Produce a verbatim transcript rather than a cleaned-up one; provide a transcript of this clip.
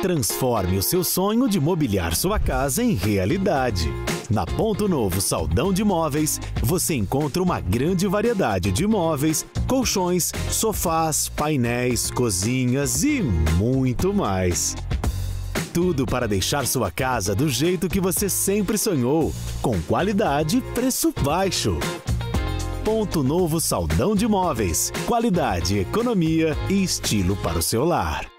Transforme o seu sonho de mobiliar sua casa em realidade. Na Ponto Novo Saldão de Móveis, você encontra uma grande variedade de móveis, colchões, sofás, painéis, cozinhas e muito mais. Tudo para deixar sua casa do jeito que você sempre sonhou, com qualidade e preço baixo. Ponto Novo Saldão de Móveis. Qualidade, economia e estilo para o seu lar.